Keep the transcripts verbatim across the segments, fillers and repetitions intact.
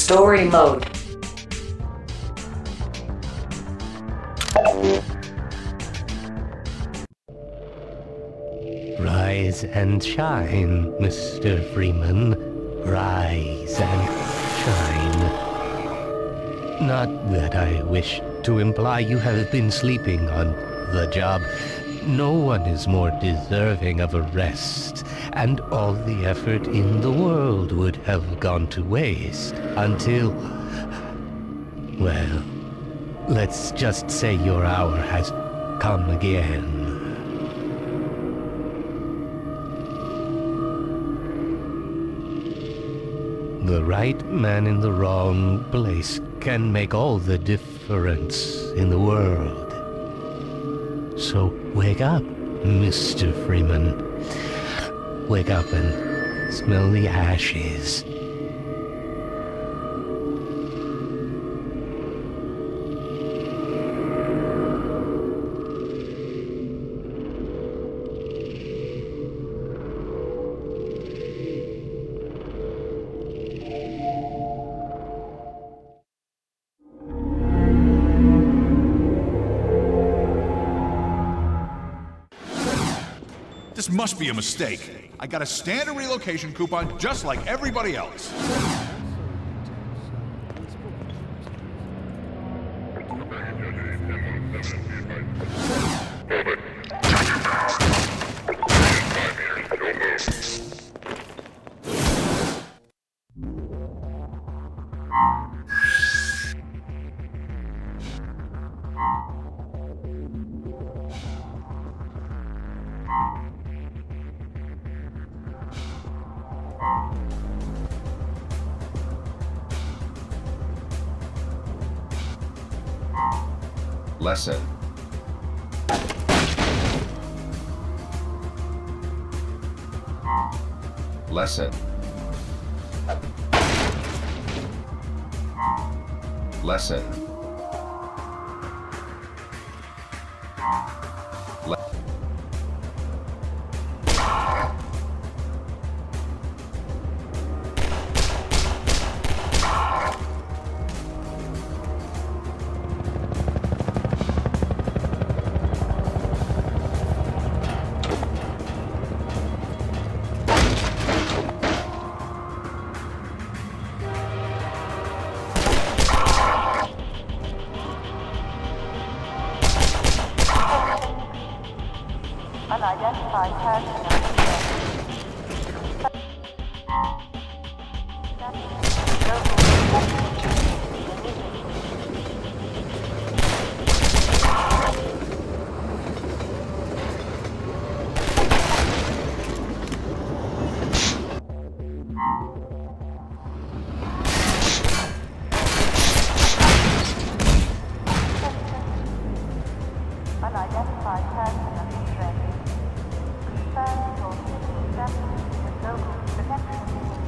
Story mode. Rise and shine, Mister Freeman. Rise and shine. Not that I wish to imply you have been sleeping on the job. No one is more deserving of a rest, and all the effort in the world would have gone to waste until... well, let's just say your hour has come again. The right man in the wrong place can make all the difference in the world. So wake up, Mister Freeman. Wake up and smell the ashes. This must be a mistake. I got a standard relocation coupon just like everybody else. Lesson. Lesson. Lesson. Le Unidentified person. Unidentified person of interest. Confirm your physical presence with local protection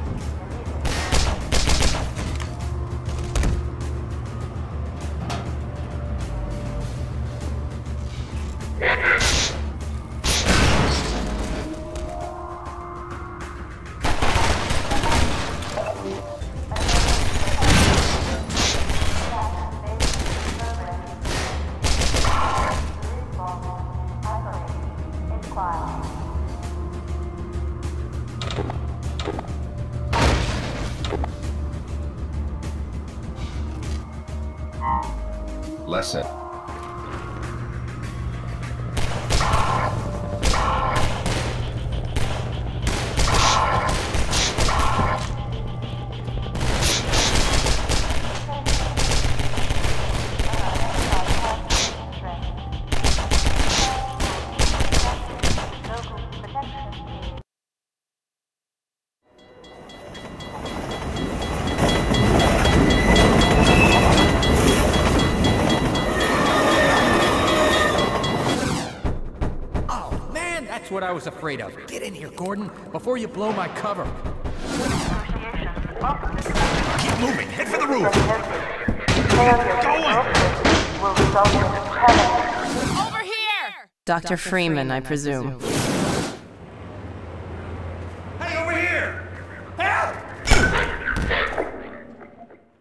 Lesson. That's what I was afraid of. Get in here, Gordon, before you blow my cover. Keep moving. Head for the roof. Going. Over here! Doctor Freeman, I presume. Hey, over here! Help!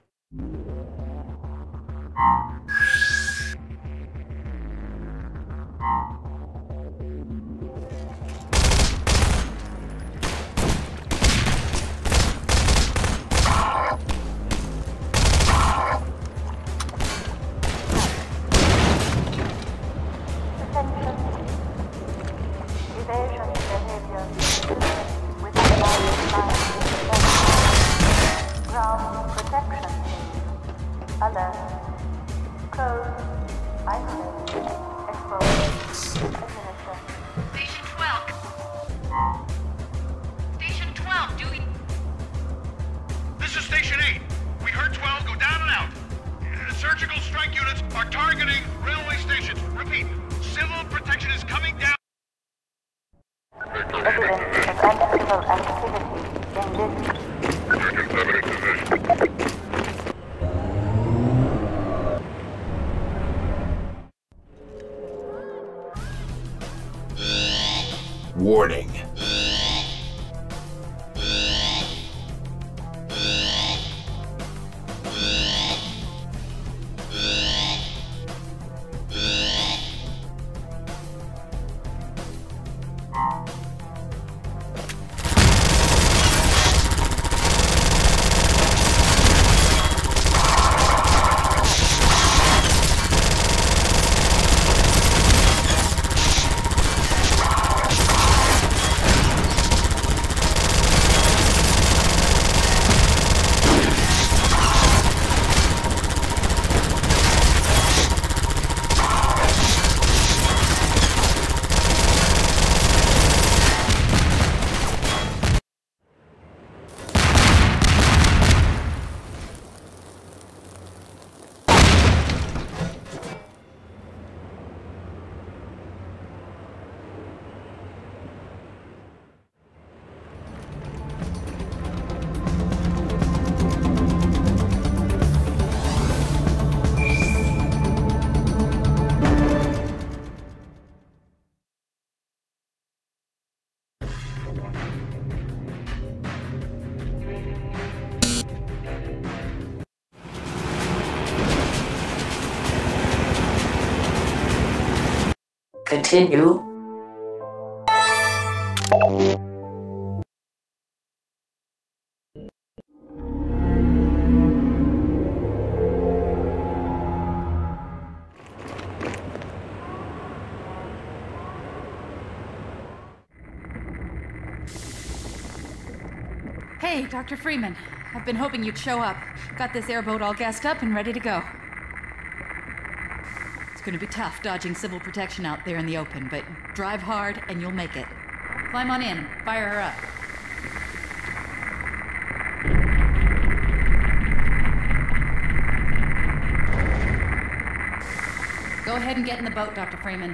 Code. Isolate. Expose. Administer. Station twelve. Station twelve, do we... This is Station eight. We heard twelve go down and out. Uh, surgical strike units are targeting railway stations. Repeat, civil protection is coming down. Evidence of uncivil activity in this. Warning. Continue. Hey, Doctor Freeman. I've been hoping you'd show up. Got this airboat all gassed up and ready to go. It's gonna be tough dodging civil protection out there in the open, but drive hard and you'll make it. Climb on in, fire her up. Go ahead and get in the boat, Doctor Freeman.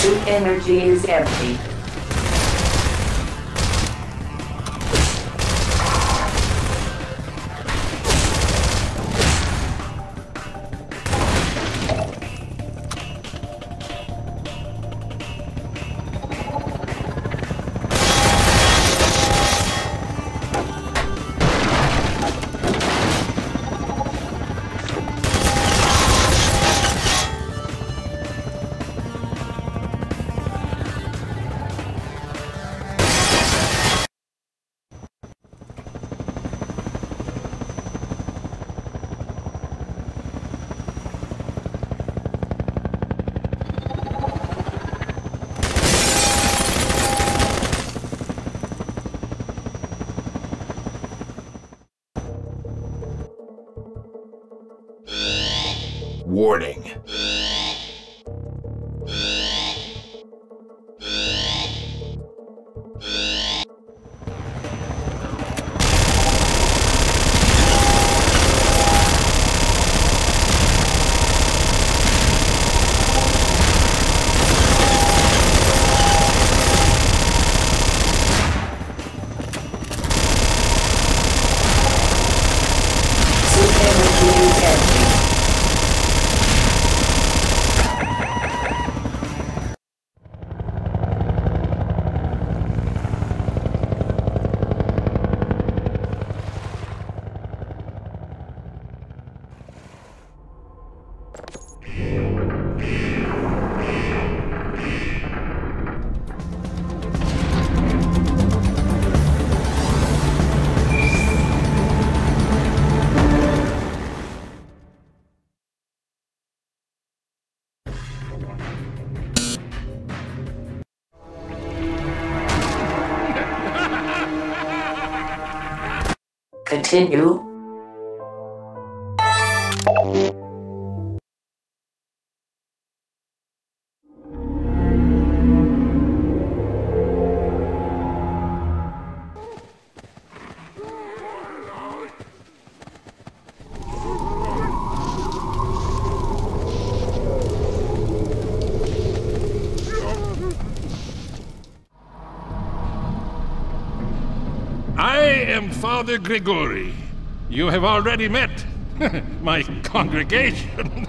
Suit energy is empty. Warning. Suit energy is empty. Continue. I am Father Grigori. You have already met my congregation.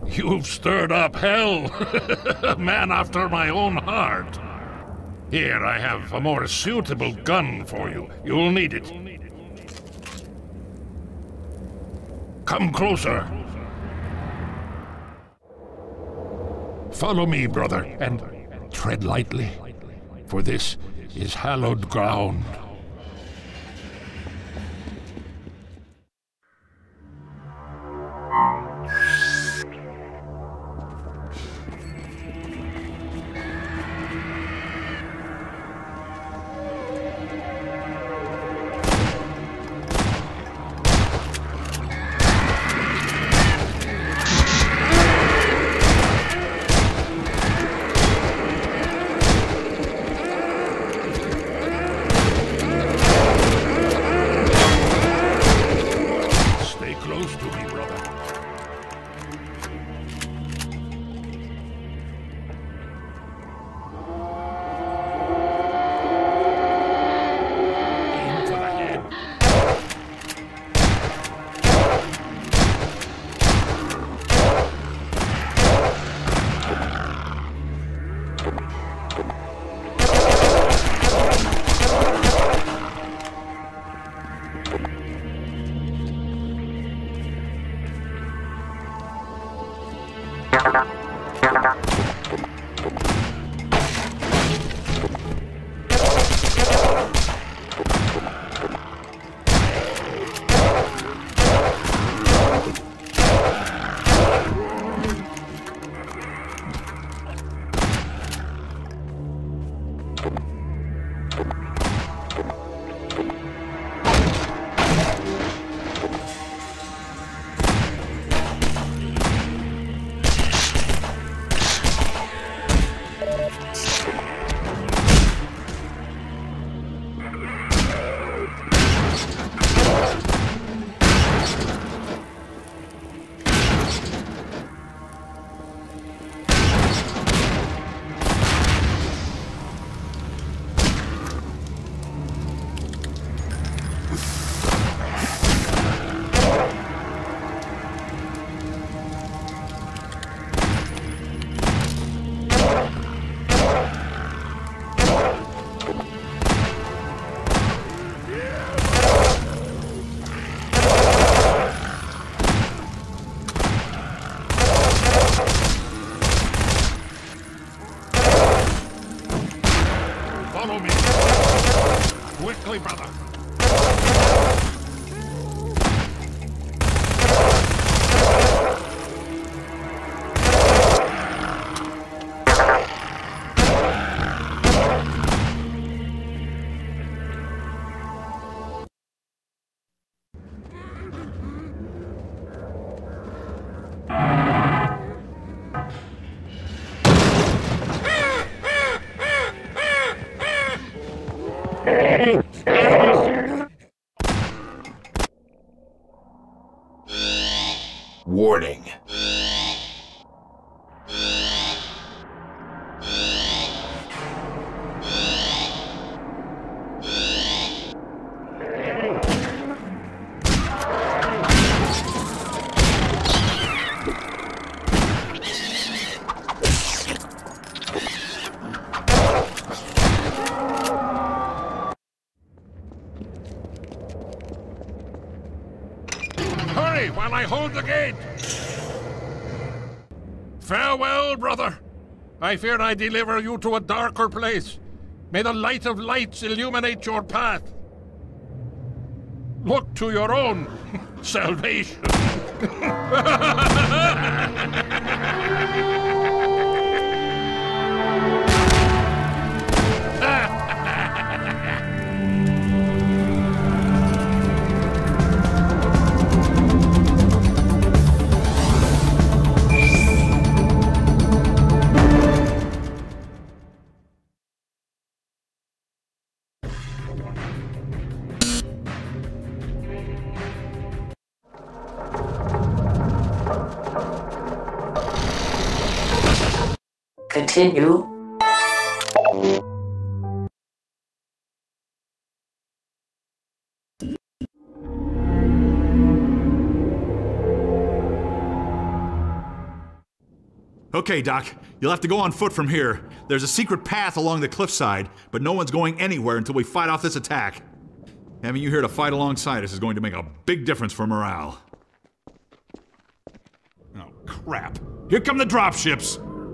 You've stirred up hell. A man after my own heart. Here, I have a more suitable gun for you. You'll need it. Come closer. Follow me, brother, and tread lightly, for this is hallowed ground. Follow me. Quickly, brother. Warning. Hurry while I hold the gate! Farewell, brother. I fear I deliver you to a darker place. May the light of lights illuminate your path. Look to your own salvation. Continue. Okay, Doc. You'll have to go on foot from here. There's a secret path along the cliffside, but no one's going anywhere until we fight off this attack. Having you here to fight alongside us is going to make a big difference for morale. Oh, crap. Here come the dropships!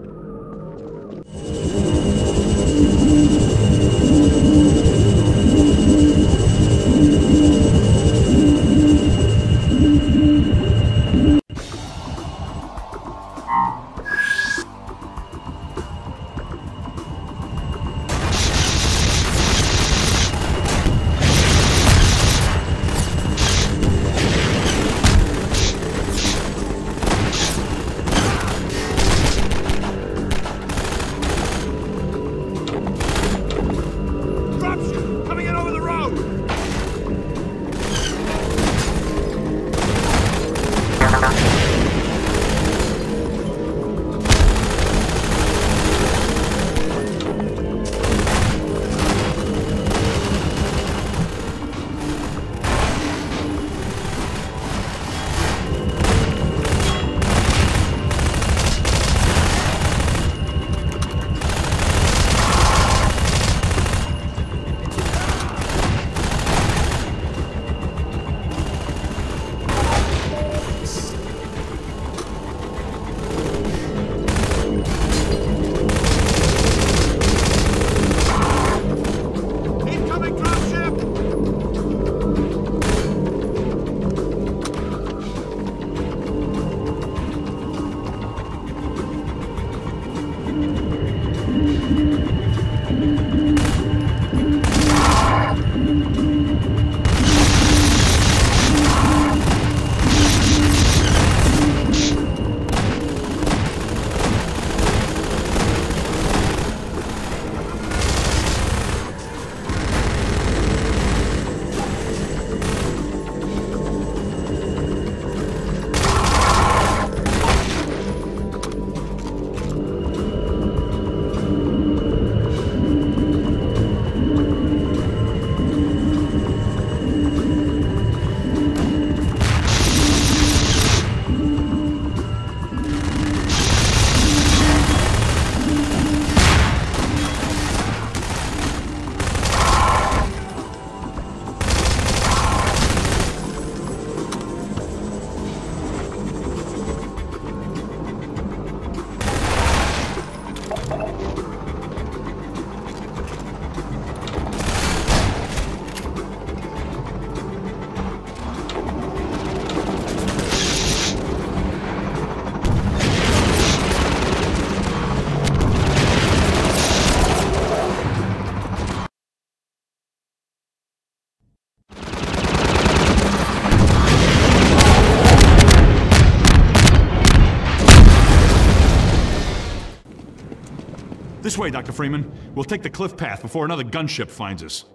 This way, Doctor Freeman. We'll take the cliff path before another gunship finds us.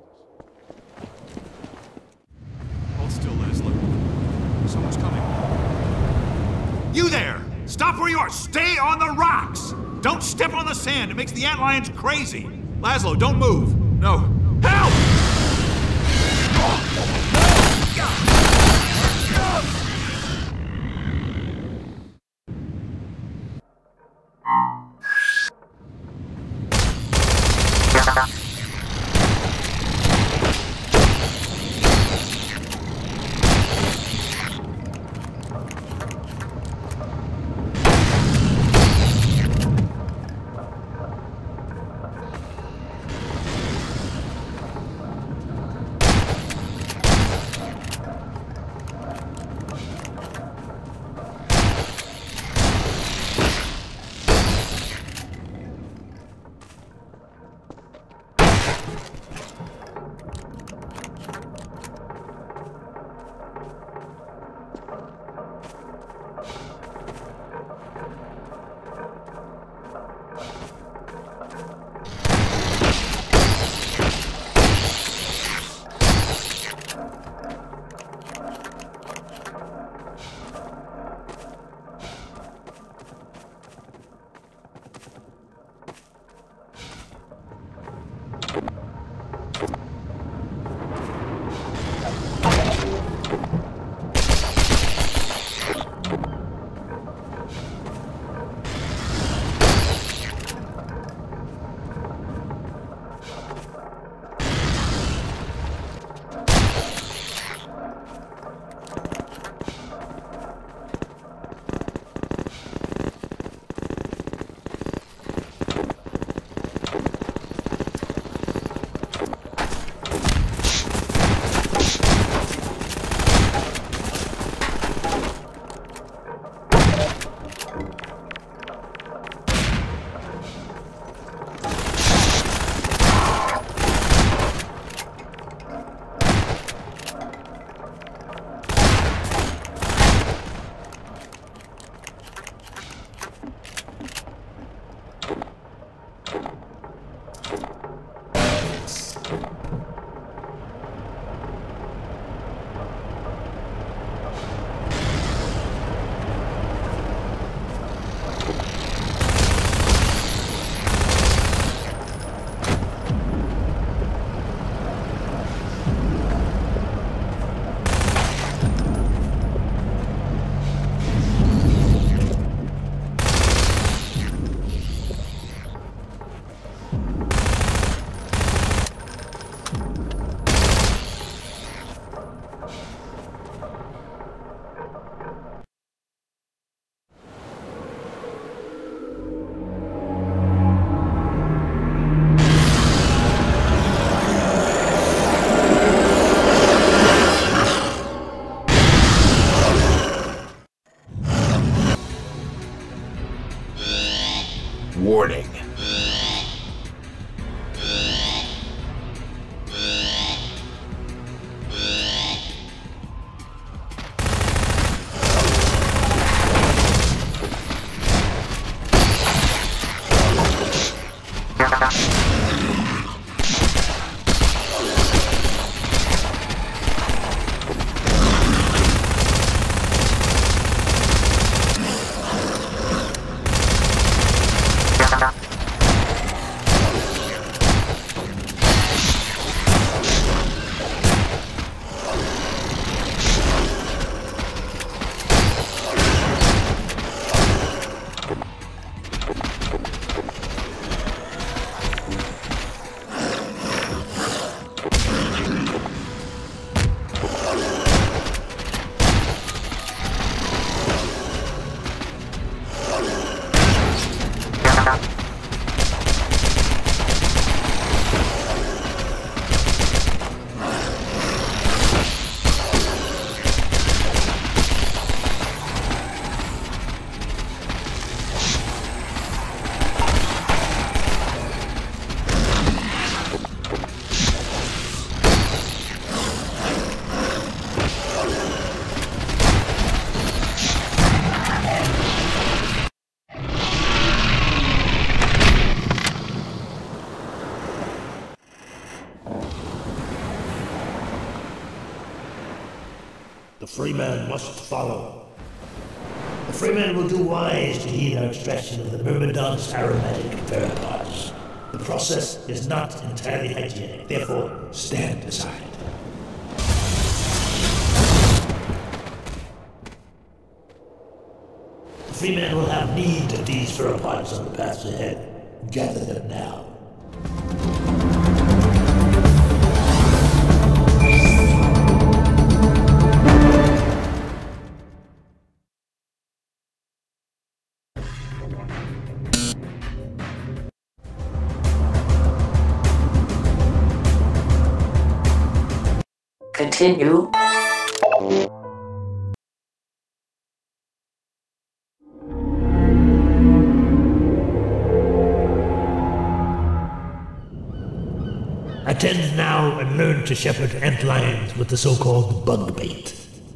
Hold still, Leslie. Someone's coming. You there! Stop where you are! Stay on the rocks! Don't step on the sand! It makes the antlions crazy! Laszlo, don't move! No. Help! Warning. The freeman must follow. The freeman will do wise to heed our extraction of the Myrmidon's aromatic theropods. The process is not entirely hygienic, therefore stand aside. The freeman will have need of these theropods on the paths ahead. Gather them now. Continue. Attend now and learn to shepherd antlions with the so-called bug bait.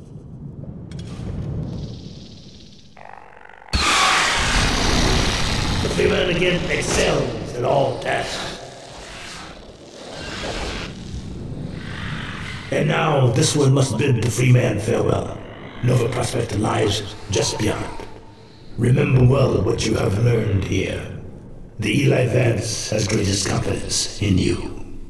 The freeman again excels at all tasks. And now this one must bid the freeman farewell. Nova Prospect lies just beyond. Remember well what you have learned here. The Eli Vance has greatest confidence in you.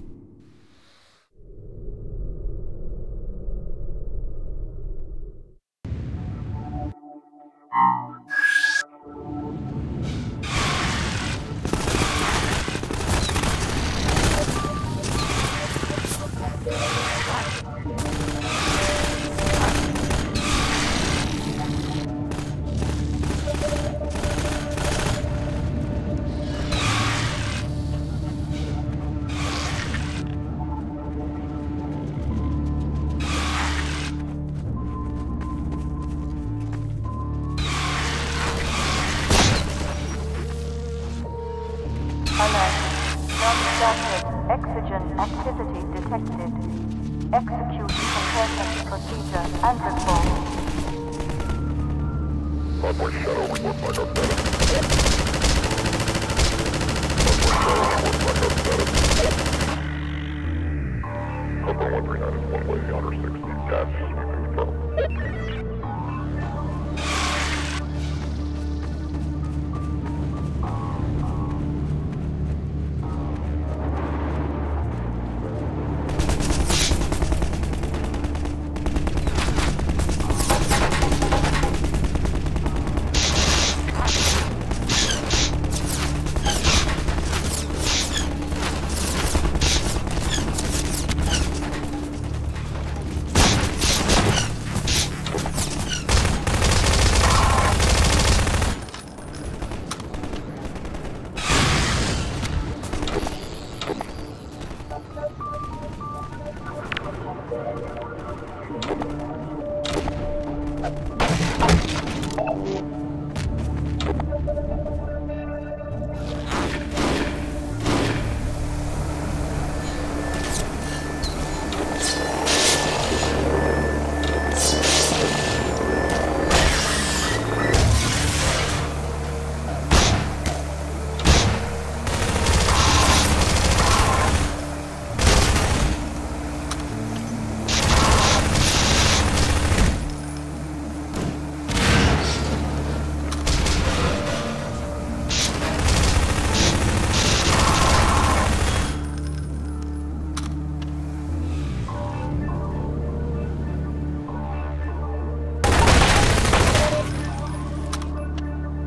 Exigent activity detected. Execute containment procedure and report. Subway Shadow report back up status. Subway Shadow report back up status. Subway one three nine is one way, outer sixty, dash, sweeping from.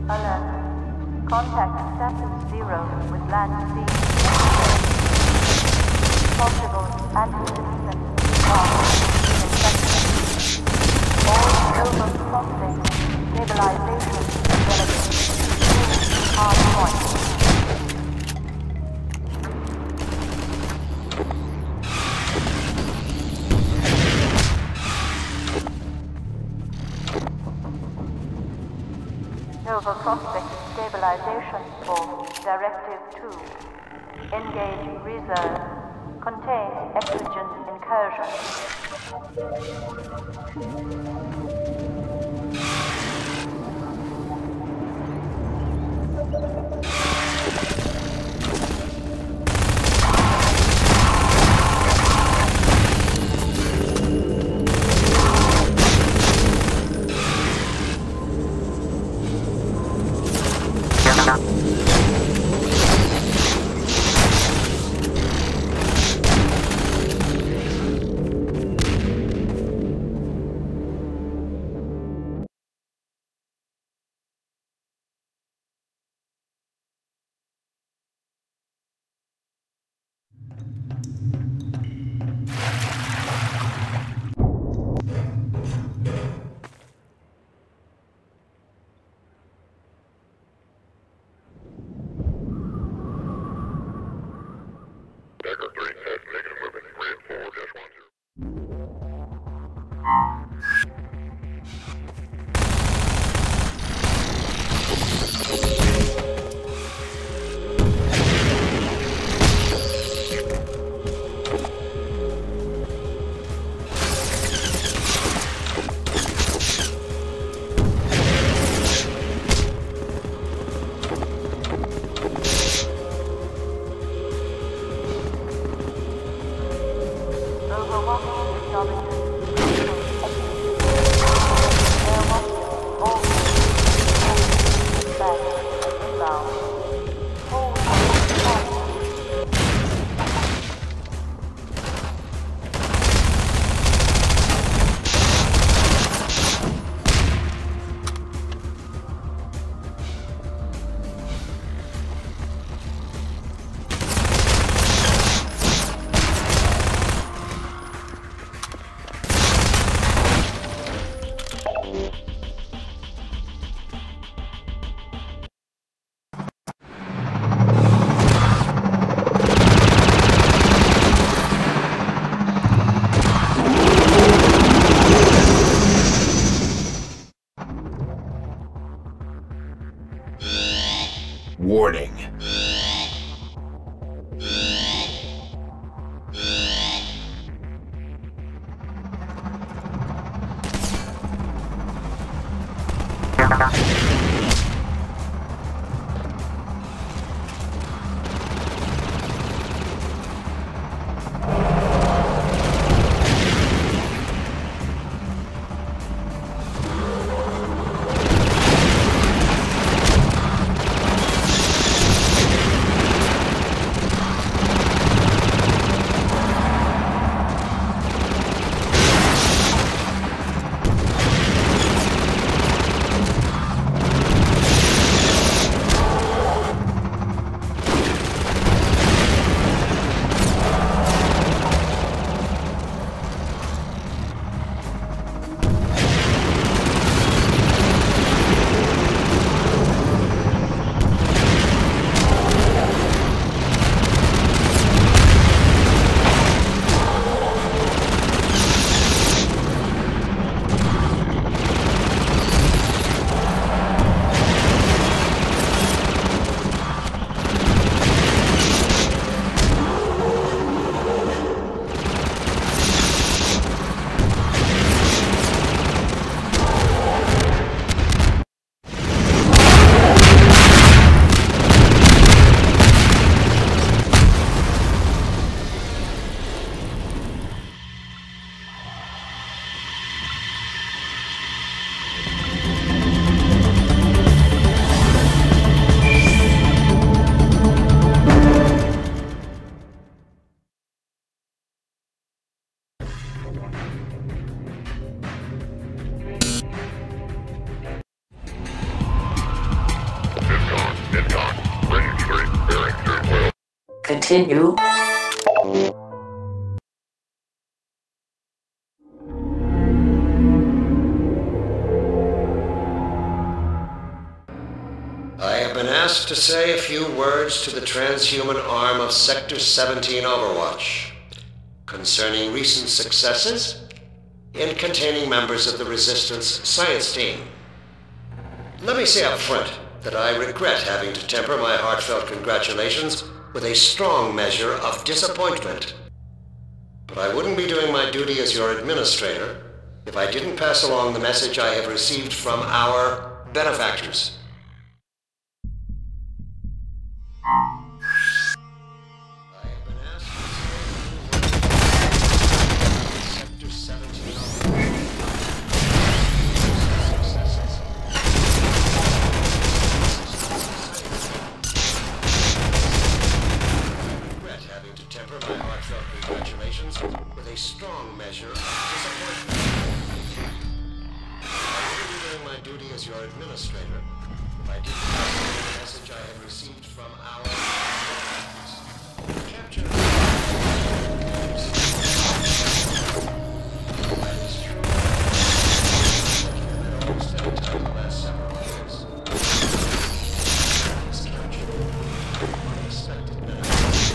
Alert. Contact status zero with land speed. Possible anti-system infection. All silver prospects stabilization development. Hard point. Nova Prospect Stabilization for Directive two. Engage reserve. Contain exogen incursion. Warning. Continue. I have been asked to say a few words to the transhuman arm of Sector seventeen Overwatch concerning recent successes in containing members of the Resistance science team. Let me say up front that I regret having to temper my heartfelt congratulations with a strong measure of disappointment. But I wouldn't be doing my duty as your administrator if I didn't pass along the message I have received from our benefactors. With a strong measure of disappointment. I wouldn't be doing my duty as your administrator if I didn't pass on the message I have received from our capture. That is true. Almost any time in the last several years. This capture, unexpected benefits.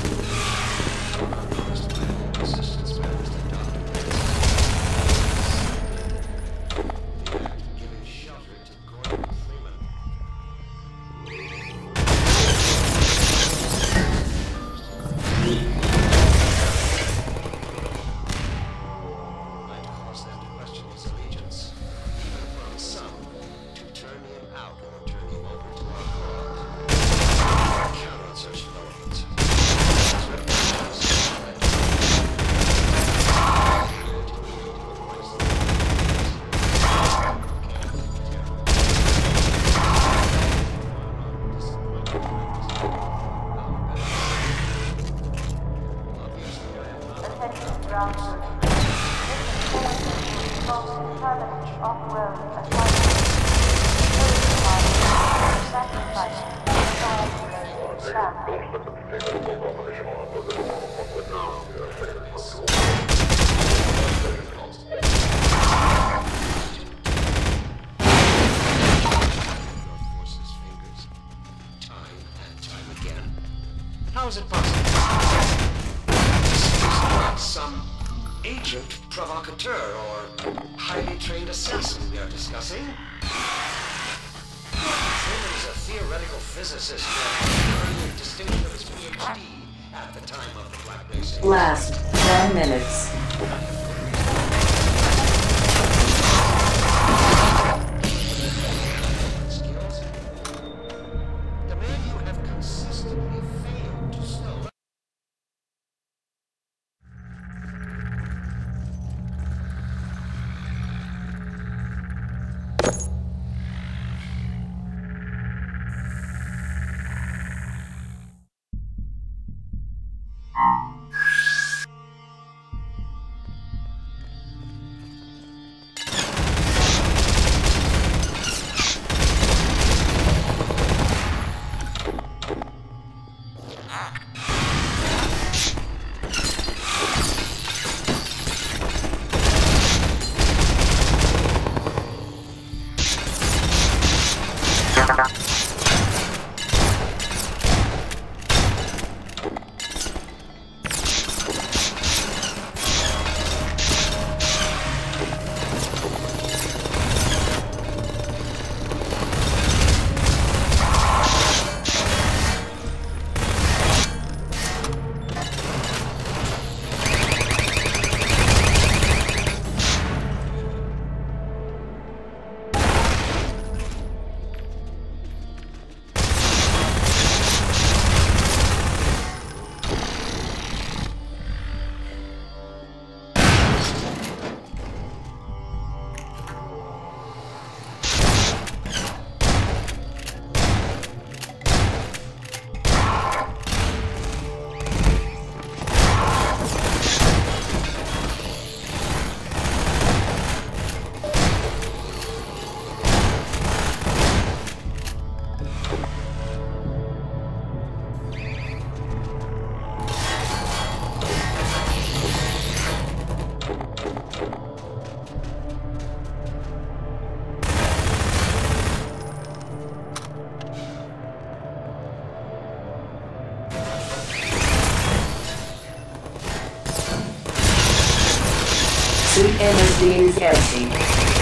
Resistance members adopted the act of giving shelter to Gordon Freeman. Might cause them to question his allegiance, even from some, to turn him out or turn him over to our cause. I count on such developments. How is it possible? This is not some agent provocateur or highly trained assassin we are discussing. Freeman is a theoretical physicist who earned the distinction of his PhD at the time of the Black Race. Last ten minutes. Energy is empty.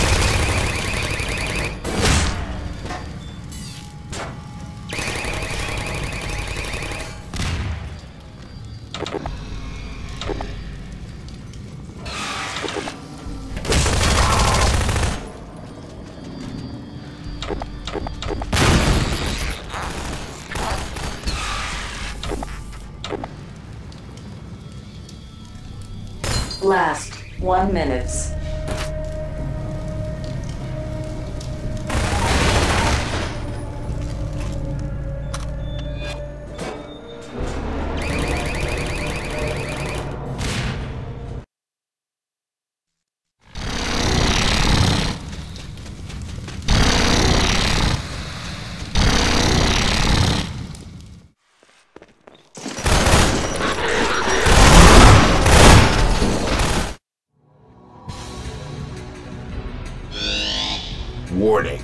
Last one minute. Warning.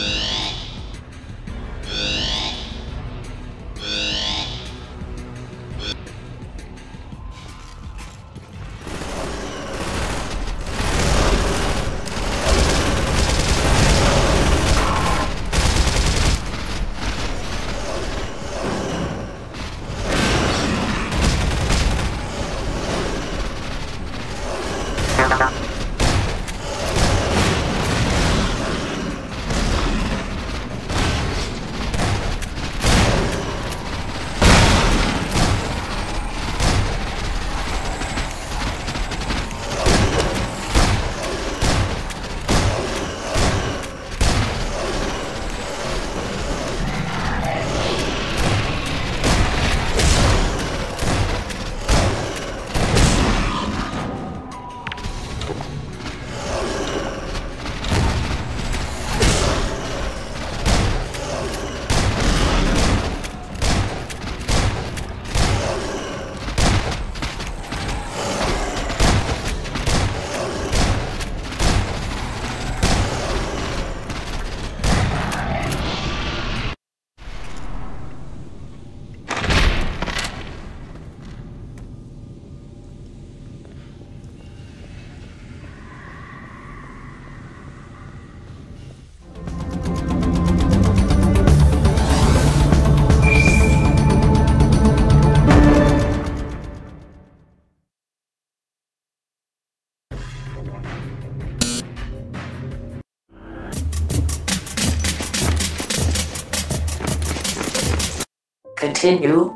Continue.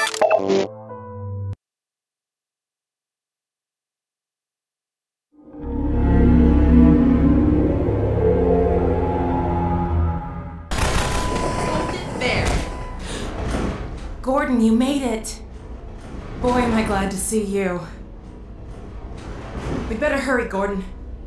There. Gordon, you made it. Boy, am I glad to see you. We'd better hurry, Gordon.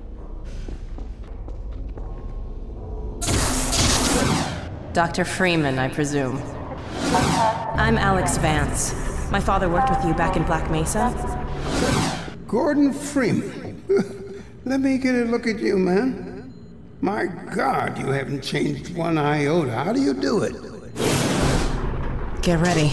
Doctor Freeman, I presume. I'm Alex Vance. My father worked with you back in Black Mesa. Gordon Freeman. Let me get a look at you, man. My God, you haven't changed one iota. How do you do it? Get ready.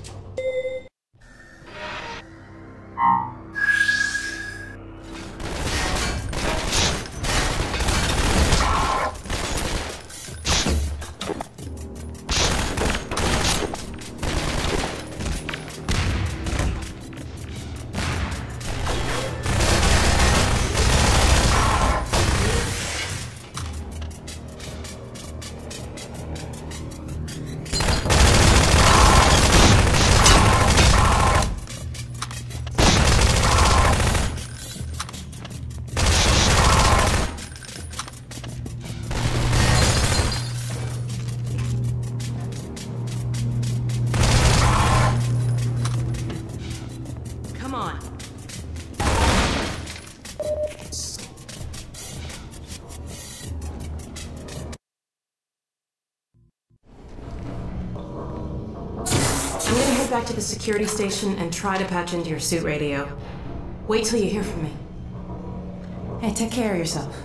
Back to the security station and try to patch into your suit radio. Wait till you hear from me. Hey, take care of yourself.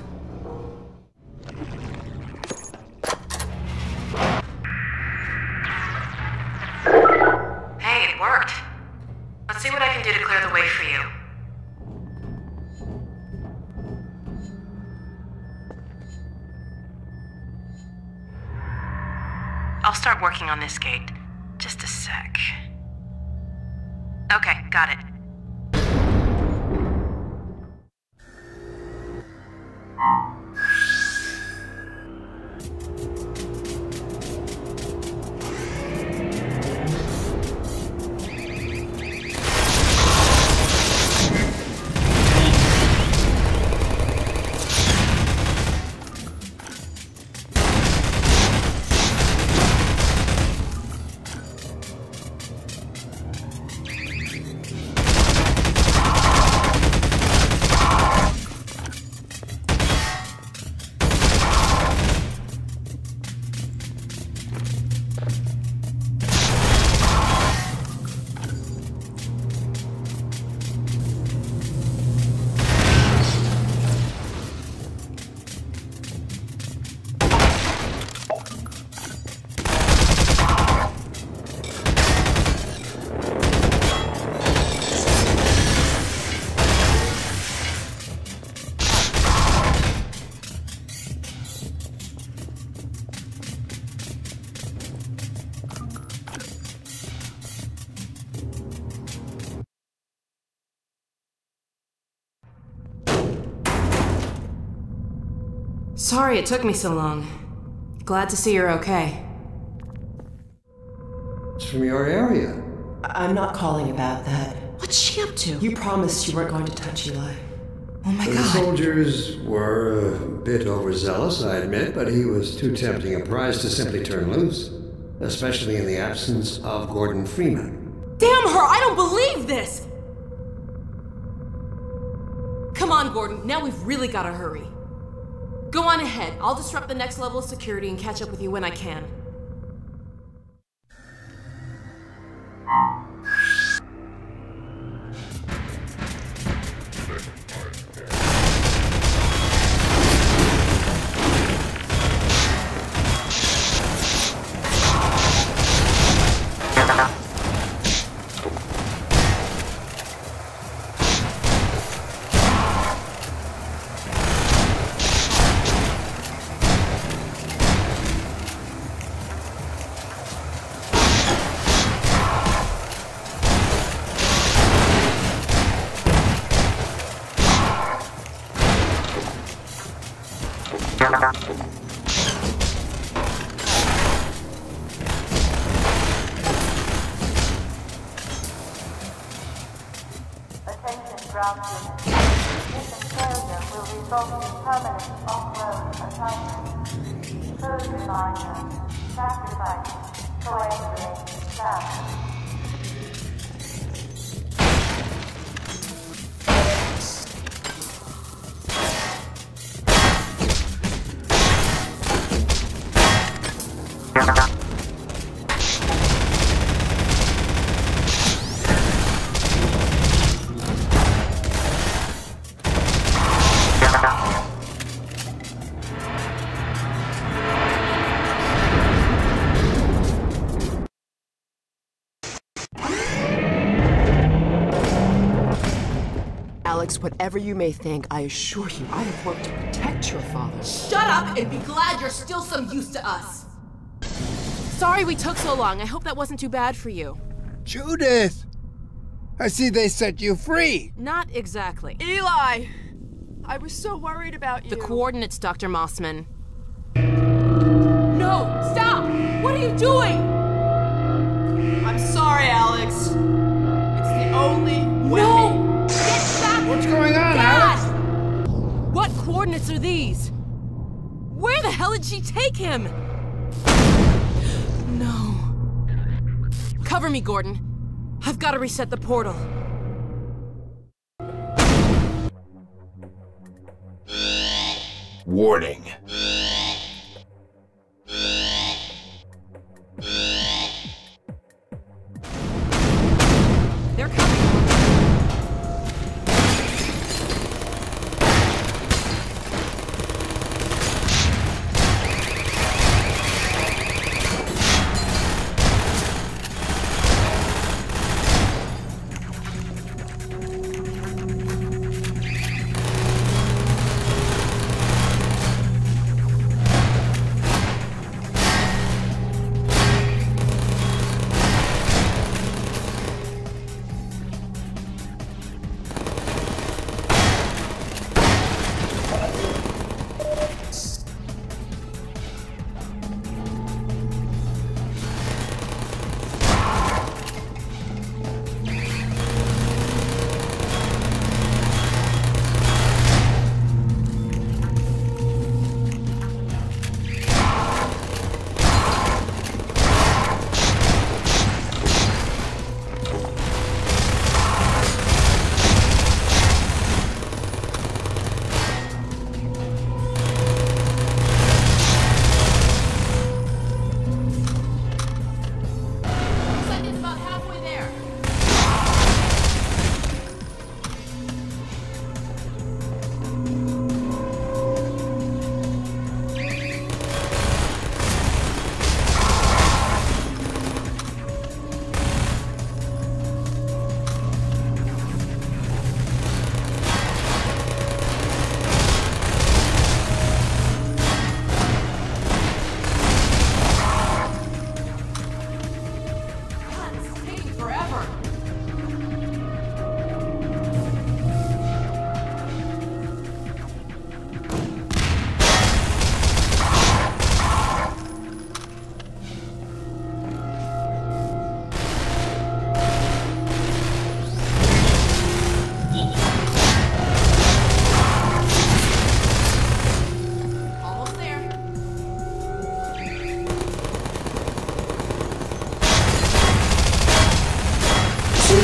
Hey, it worked. Let's see what I can do to clear the way for you. working on this gate. Just a sec. Okay, got it. Sorry it took me so long. Glad to see you're okay. It's from your area. I'm not calling about that. What's she up to? You promised you weren't going to touch Eli. Oh my the god. The soldiers were a bit overzealous, I admit, but he was too tempting a prize to simply turn loose. Especially in the absence of Gordon Freeman. Damn her! I don't believe this! Come on, Gordon. Now we've really got to hurry. Go on ahead. I'll disrupt the next level of security and catch up with you when I can. Attention ground units. Mission failure will result in permanent off-road assignment. Further reminder, sacrifice, coagulate, staff. Alex, whatever you may think, I assure you, I have worked to protect your father. Shut up and be glad you're still some use to us! Sorry we took so long. I hope that wasn't too bad for you. Judith! I see they set you free! Not exactly. Eli! I was so worried about you. The coordinates, Doctor Mossman. No! Stop! What are you doing? I'm sorry, Alex. It's the only way. No! Get back! What's going on, Dad! Alex? What coordinates are these? Where the hell did she take him? No. Cover me, Gordon. I've got to reset the portal. Warning. They're coming.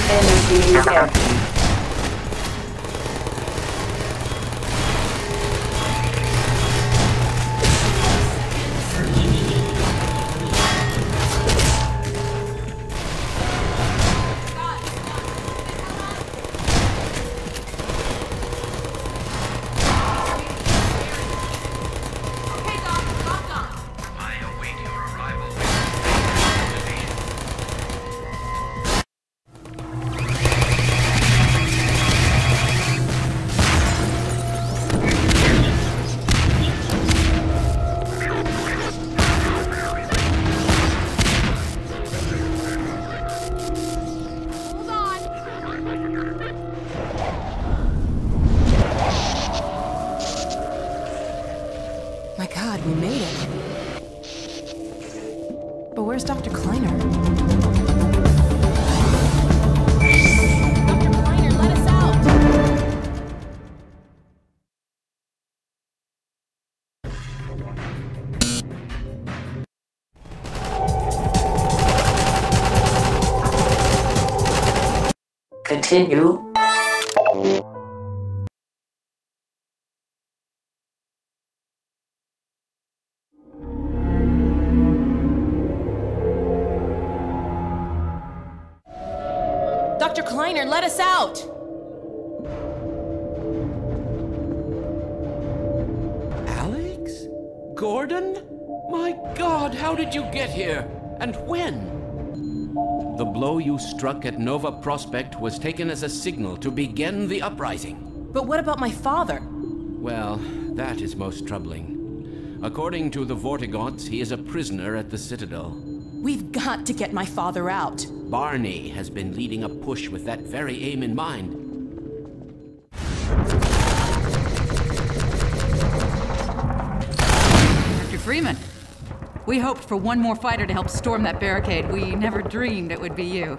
energy is empty. My God, we made it. But where's Doctor Kleiner? Doctor Kleiner, let us out! Continue. Doctor Kleiner, let us out! Alex? Gordon? My God, how did you get here? And when? The blow you struck at Nova Prospect was taken as a signal to begin the uprising. But what about my father? Well, that is most troubling. According to the Vortigaunts, he is a prisoner at the Citadel. We've got to get my father out. Barney has been leading a push with that very aim in mind. Doctor Freeman, we hoped for one more fighter to help storm that barricade. We never dreamed it would be you.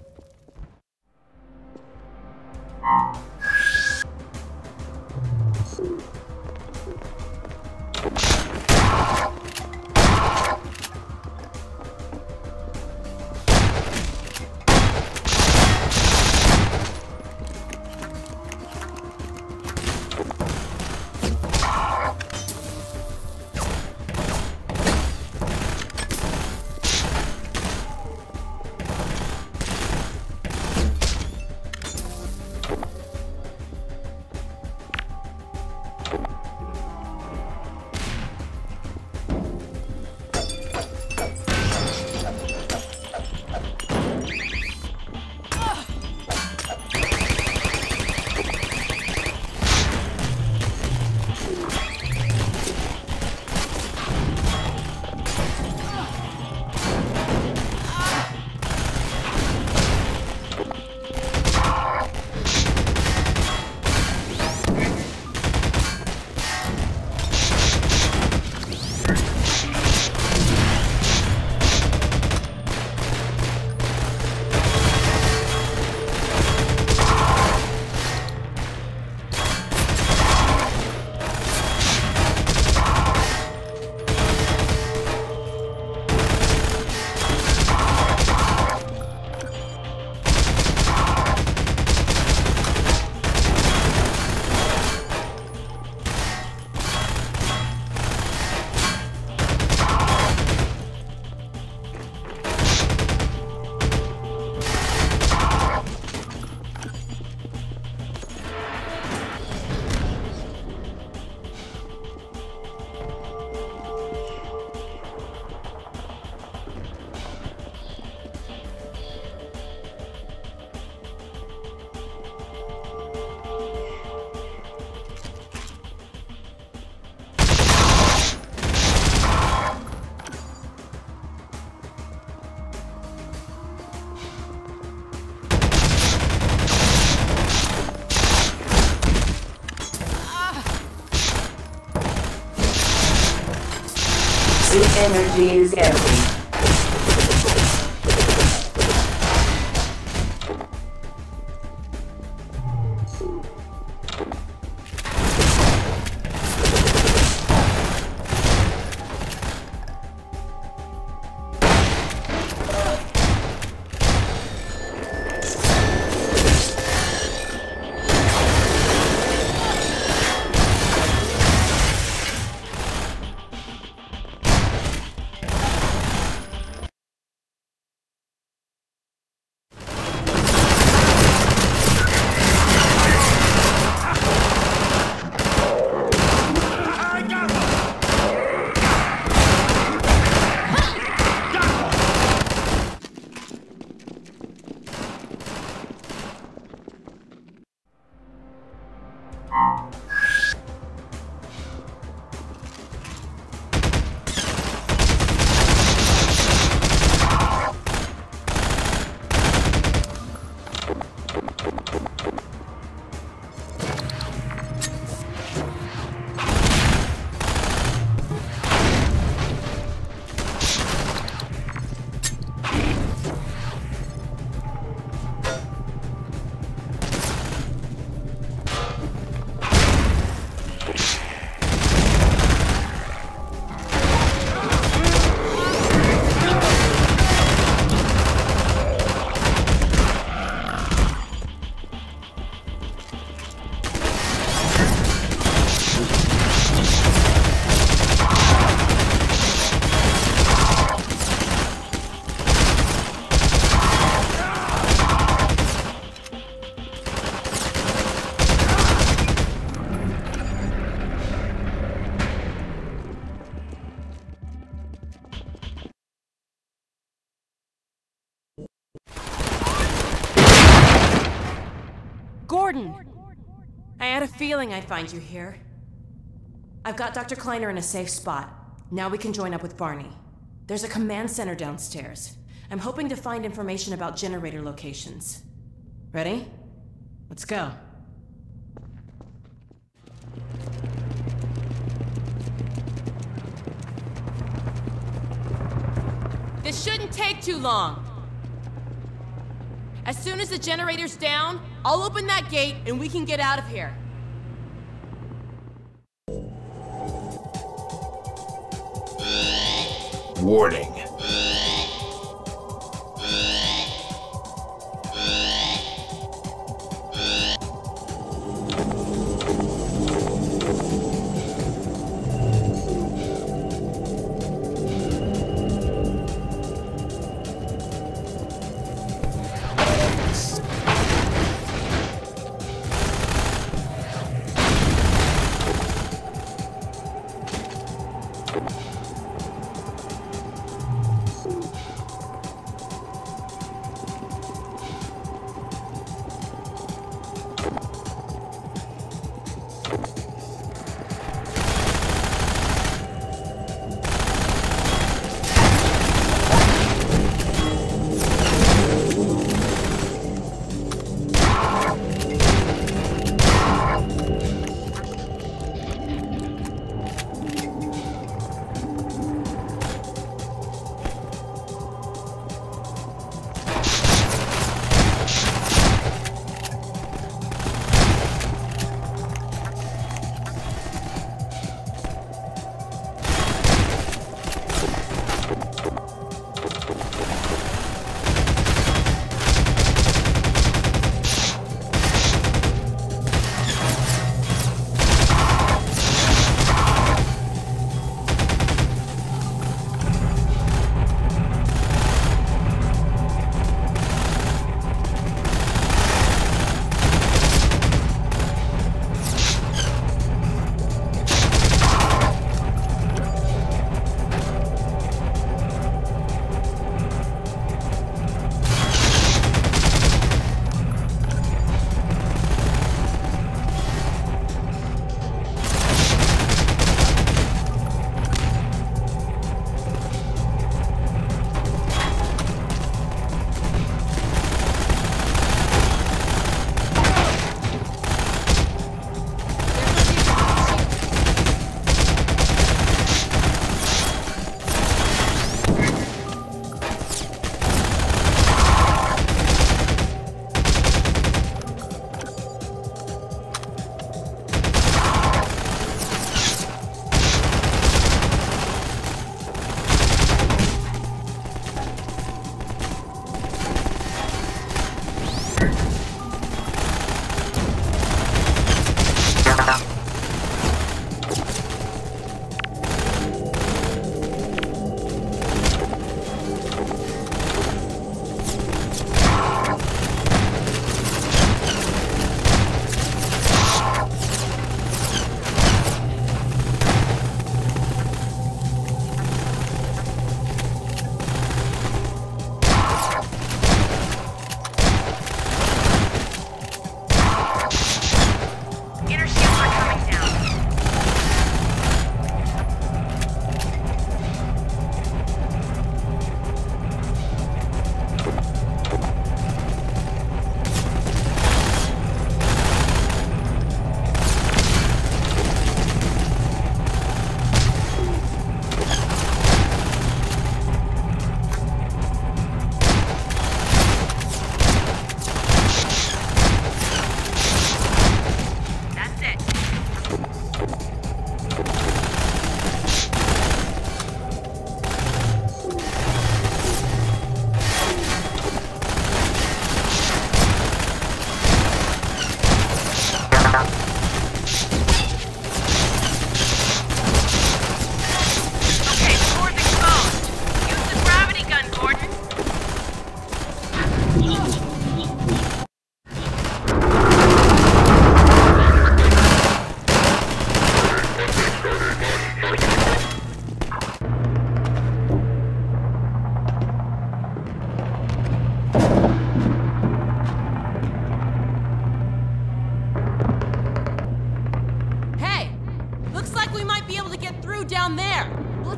The energy is empty. Gordon! I had a feeling I'd find you here. I've got Doctor Kleiner in a safe spot. Now we can join up with Barney. There's a command center downstairs. I'm hoping to find information about generator locations. Ready? Let's go. This shouldn't take too long. As soon as the generator's down, I'll open that gate and we can get out of here. Warning.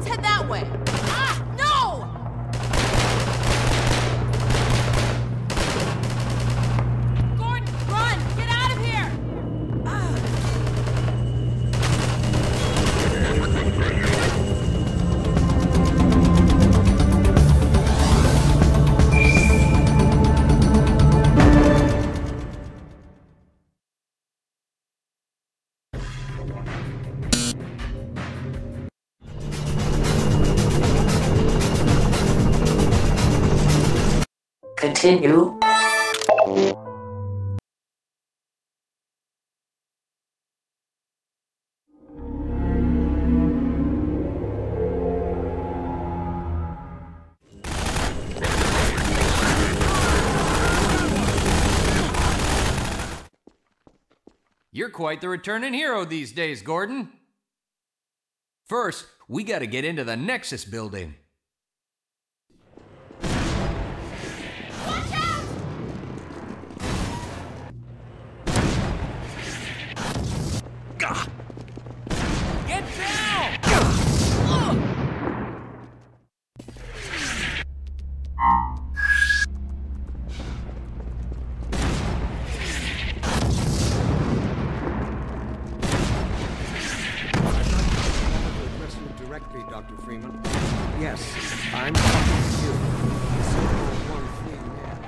Let's head that way. Ah, no! Gordon, run! Get out of here! Continue. You're quite the returning hero these days, Gordon. First, we gotta get into the Nexus building. Get down! Address you directly, Doctor Freeman. Yes, I'm talking to you. zero one three man.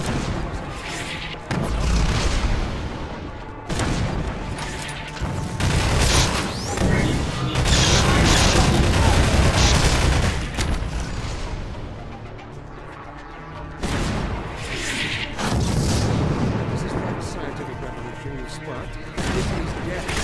This is not a scientific revolution, you smart. This is death.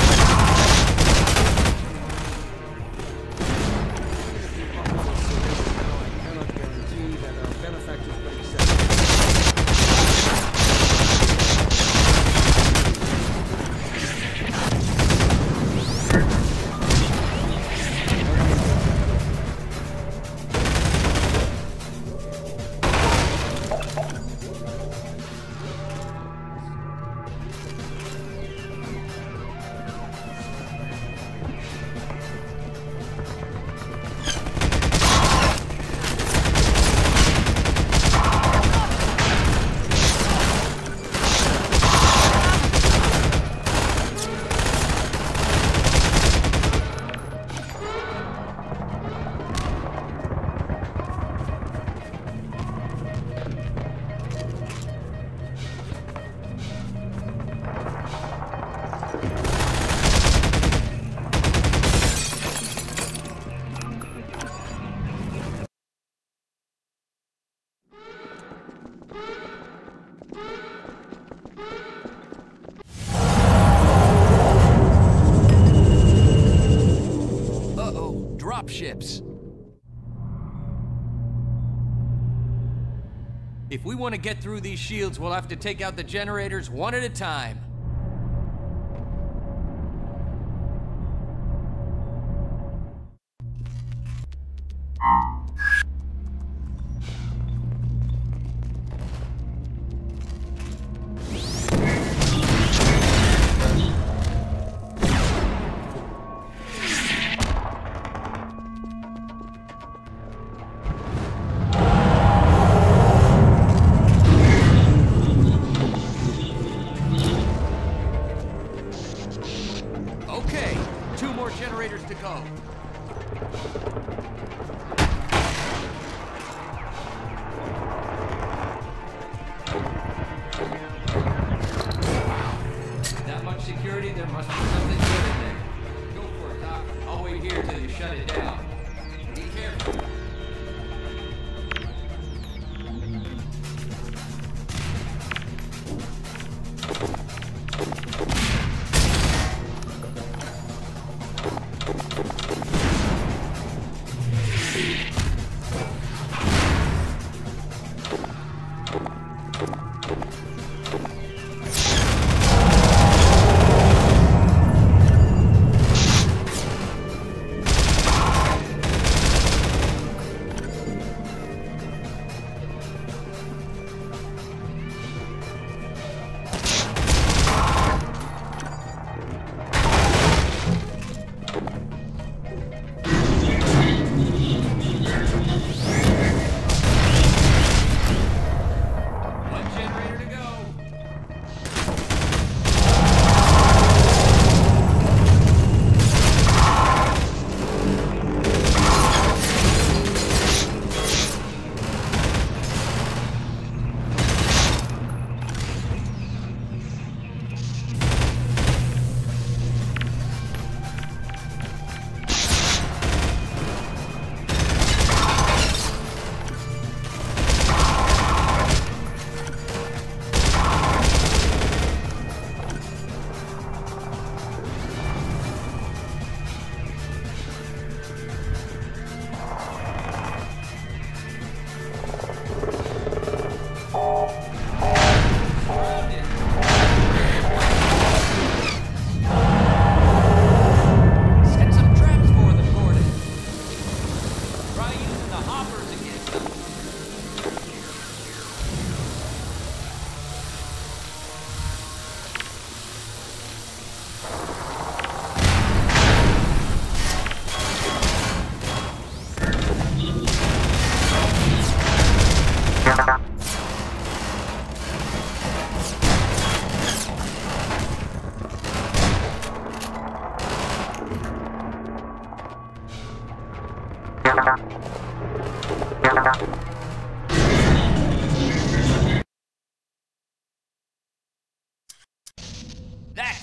Ships. If we want to get through these shields, we'll have to take out the generators one at a time.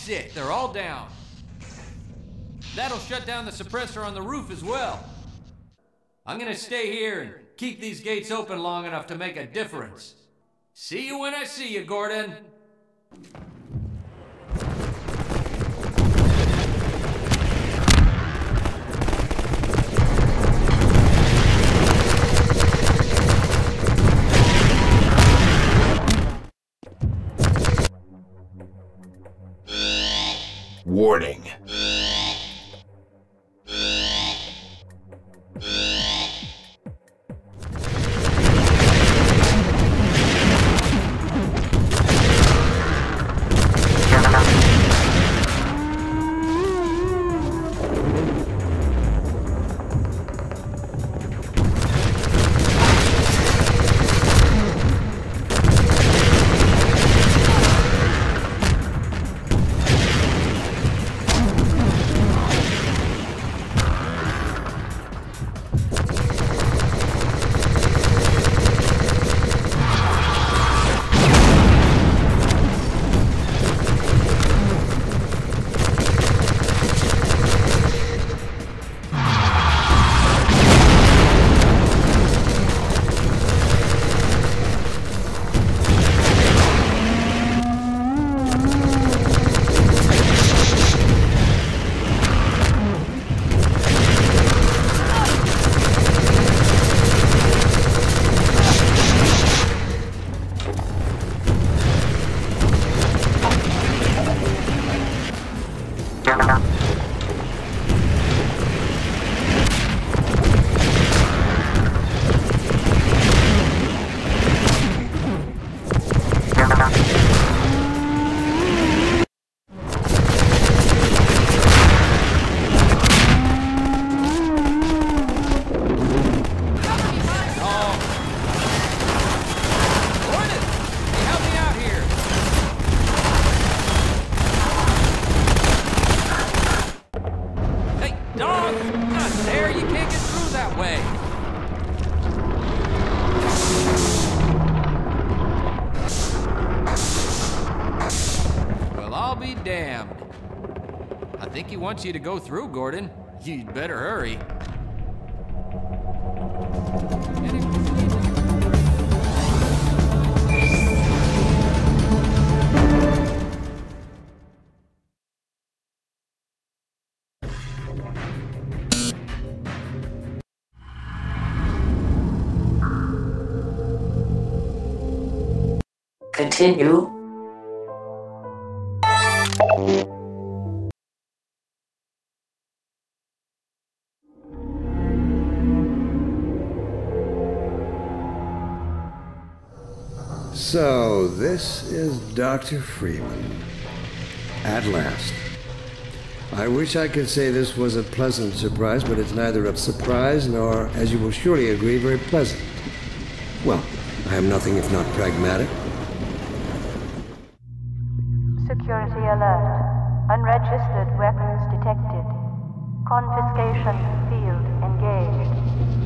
That's it. They're all down. That'll shut down the suppressor on the roof as well. I'm gonna stay here and keep these gates open long enough to make a difference. See you when I see you, Gordon. Warning. I think he wants you to go through, Gordon. You'd better hurry. Continue. So, this is Doctor Freeman. At last. I wish I could say this was a pleasant surprise, but it's neither a surprise nor, as you will surely agree, very pleasant. Well, I am nothing if not pragmatic. Security alert. Unregistered weapons detected. Confiscation field engaged.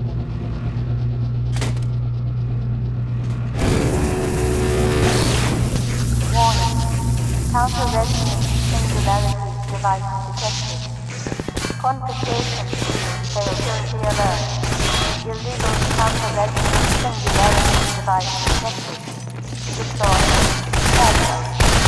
Warning. Counter-resonance singularity device detected. Confiscation field security alert. Illegal counter-resonance singularity device detected. Destroy. Action.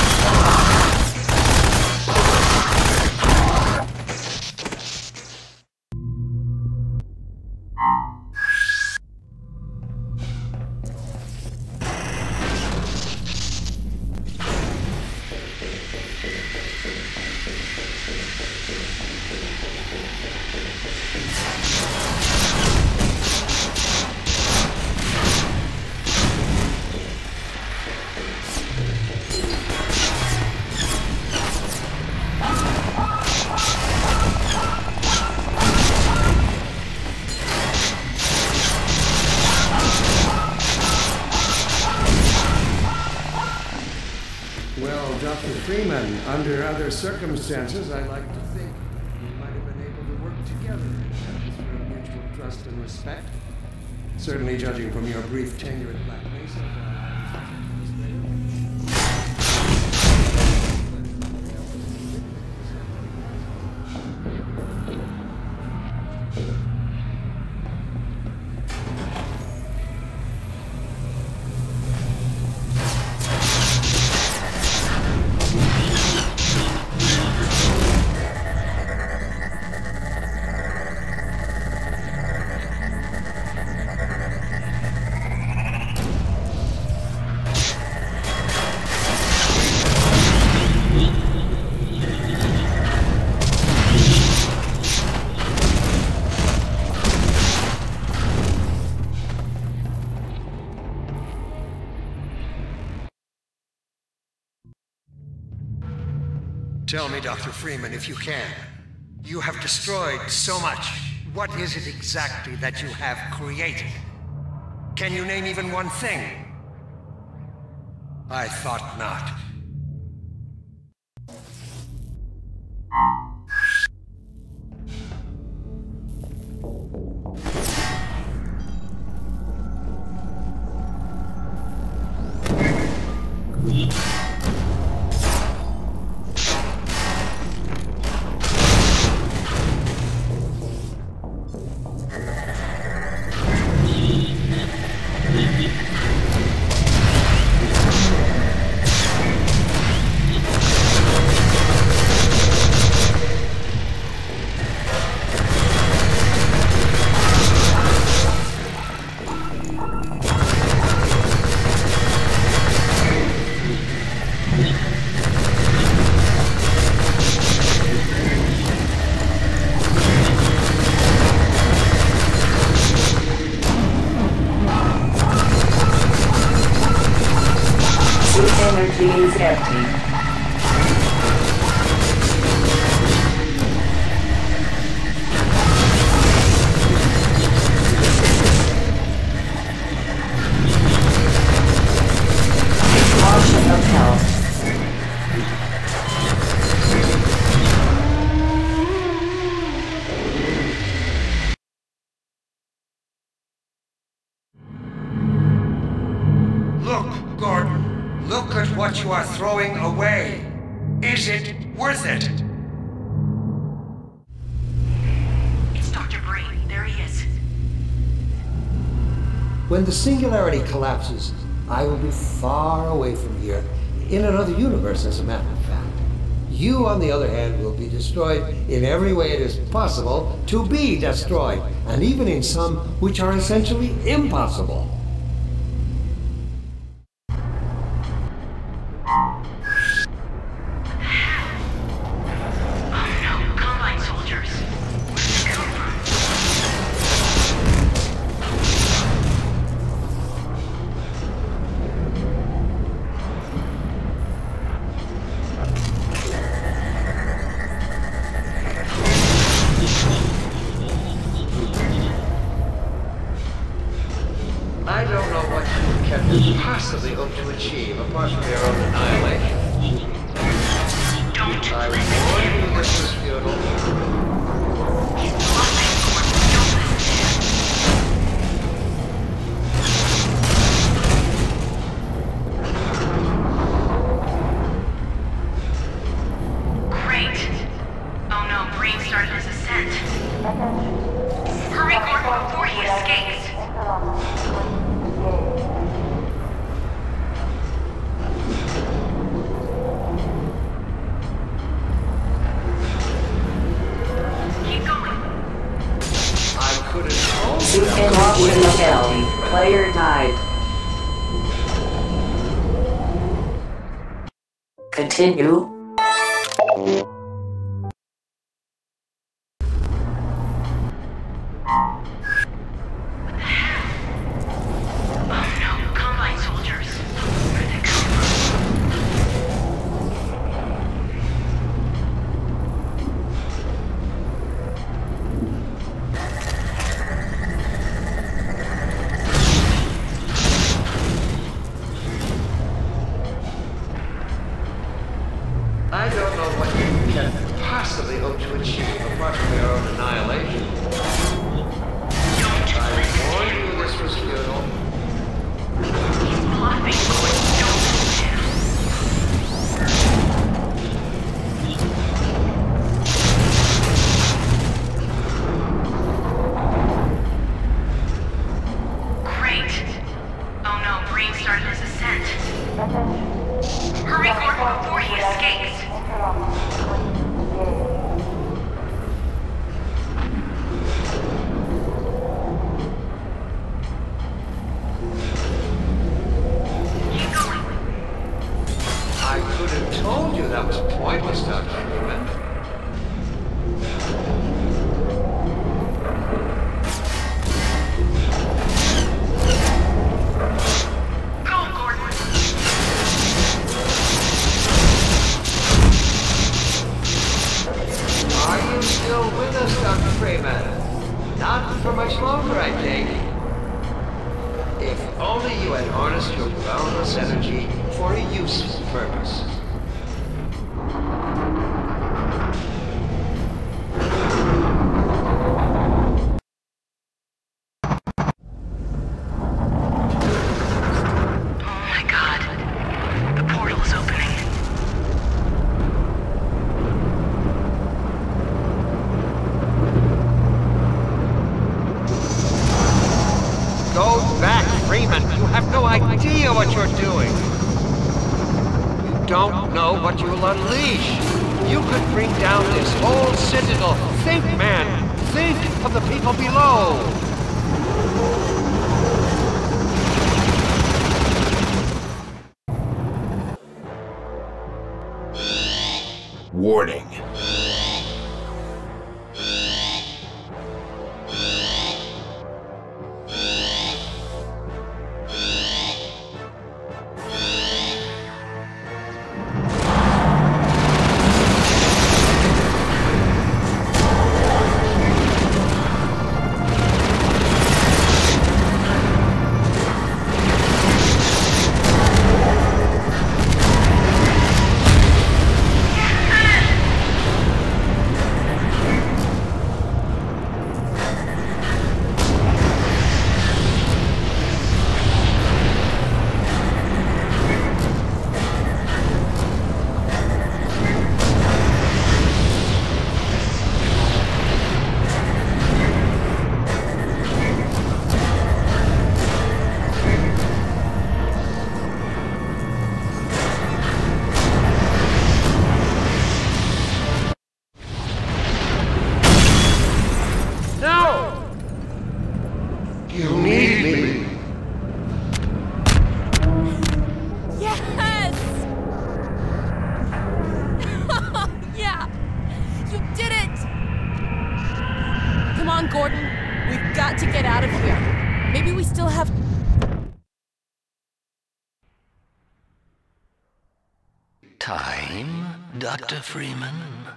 Doctor Freeman, under other circumstances, I'd like to think we might have been able to work together in atmosphere of mutual trust and respect. Certainly, judging from your brief tenure at Black Mesa. Tell me, Doctor Freeman, if you can. You have destroyed so much. What is it exactly that you have created? Can you name even one thing? I thought not. Energy is empty. Exhaustion of health. Look, Gordon. Look at what you are throwing away. Is it worth it? It's Doctor Breen. There he is. When the singularity collapses, I will be far away from here, in another universe, as a matter of fact. You, on the other hand, will be destroyed in every way it is possible to be destroyed, and even in some which are essentially impossible. I don't know what you can possibly hope to achieve apart from your own annihilation. Don't I warn you this is futile. Great. Oh no, Breen started his ascent. Hurry, Gordon, before he escapes. Keep going. I could have told The you that energy is empty. Player died. Continue. I don't know what you can possibly hope to achieve apart from your own annihilation. I warned you this was futile. He's bluffing, Gordon. Don't listen to him. Great. Oh no, Breen started his ascent. Hurry, Gordon, before he escapes. Keep going. I could have told you that was pointless, Doctor Freeman. Go, Gordon. useless energy for a useful purpose. Don't know what you'll unleash. You could bring down this whole citadel. Think, man. Think of the people below. Warning. You need me. Yes! Yeah! You did it! Come on, Gordon. We've got to get out of here. Maybe we still have... Time, Doctor Freeman?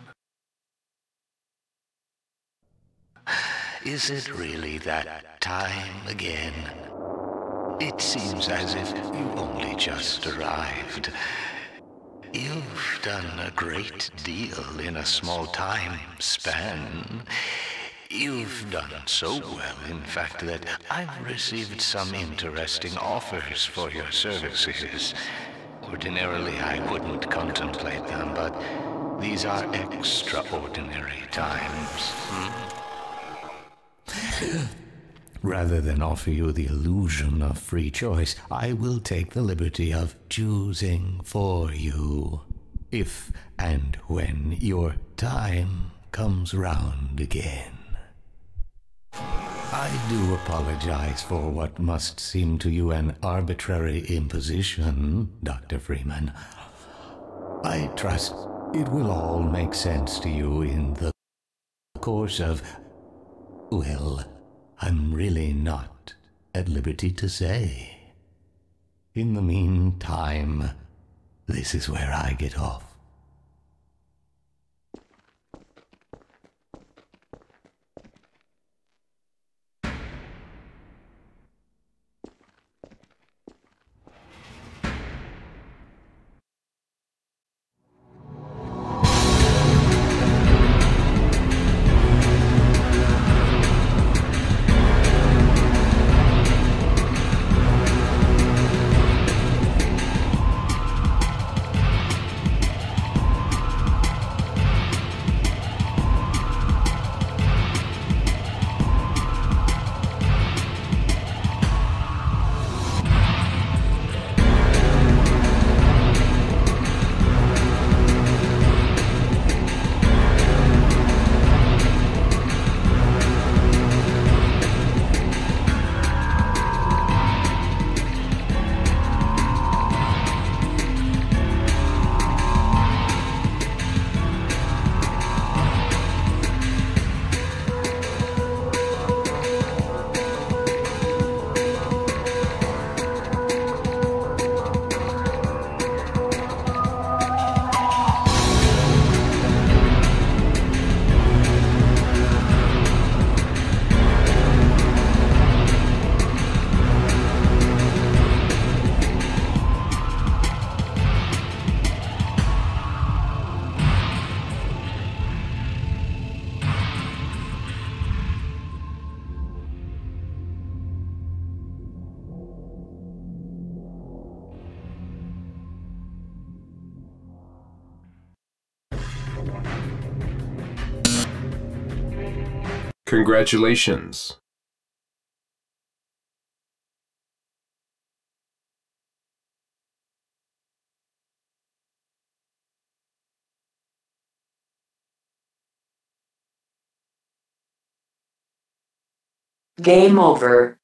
Is it really that time again? It seems as if you only just arrived. You've done a great deal in a small time span. You've done so well, in fact, that I've received some interesting offers for your services. Ordinarily, I wouldn't contemplate them, but these are extraordinary times. Hmm? Rather than offer you the illusion of free choice, I will take the liberty of choosing for you, if and when your time comes round again. I do apologize for what must seem to you an arbitrary imposition, Doctor Freeman. I trust it will all make sense to you in the course of... well, I'm really not at liberty to say. In the meantime, this is where I get off. Congratulations. Game over.